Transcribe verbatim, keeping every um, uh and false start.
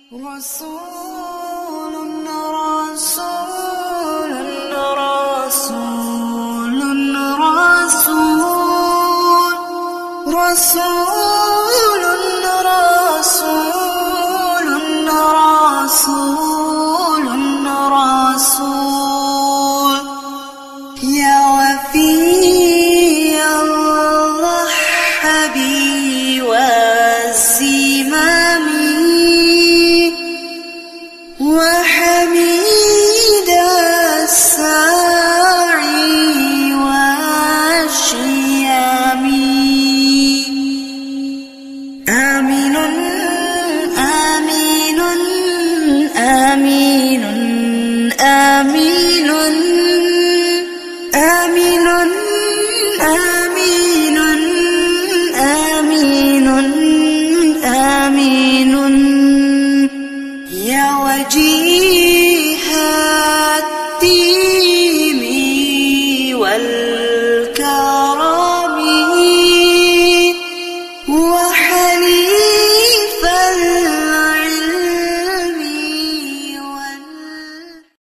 رسول رسول رسول رسول رسول رسول رسول رسول يا وفي الضحى والزمام وحميد الساعي والشيام آمين آمين آمين آمين آمين آمين آمين آمين يا وجيه